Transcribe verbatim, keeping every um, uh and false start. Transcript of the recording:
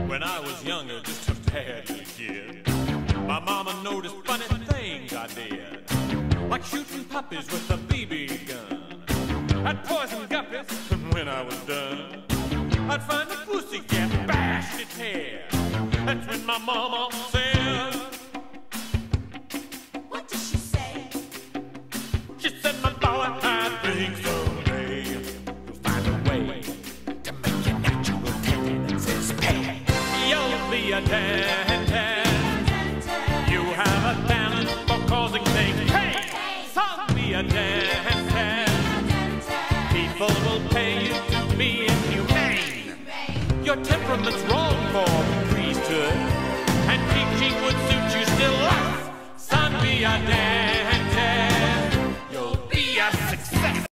When I was younger, just a bad little kid, my mama noticed funny things I did, like shooting puppies with a B B gun. I'd poison guppies, and when I was done, I'd find a pussycat, bashed its head. That's when my mama said, what did she say? She said, my boy, I think someday you'll find a way to make your natural tendencies pay. You'll be a dentist. You have a talent for causing things pain. Son, be a dentist. People will pay you to be inhumane. Your temperament's wrong for priesthood, and teaching would suit you still less. Son, be a dentist.